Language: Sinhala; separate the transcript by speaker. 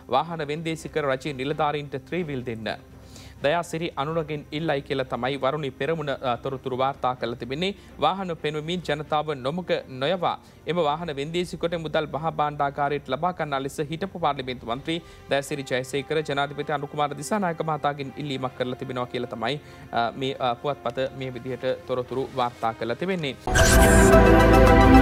Speaker 1: වාහන වෙන්දේසි කර රජයේ නිලධාරීන්ට ත්‍රිවිල් දෙන්න. දයාසිරි අනුරගෙන් ඉල්ලයි කියලා තමයි වරුණි පෙරමුණ තොරතුරු වාර්තා කළ තිබෙන්නේ. වාහන පෙන්වමින් ජනතාව නොමුක නොයවා එම වාහන වෙන්දේසි කොට මුදල් මහා භාණ්ඩාගාරයට ලබා ගන්නා ලෙස හිටපු පාර්ලිමේන්තු මන්ත්‍රී දයාසිරි ජයසේකර ජනාධිපති අනුකුමාර දිසානායක මහතාගෙන් ඉල්ලීමක් කරලා තිබෙනවා කියලා තමයි මේ පුවත්පත මේ විදිහට තොරතුරු වාර්තා කළ තිබෙන්නේ.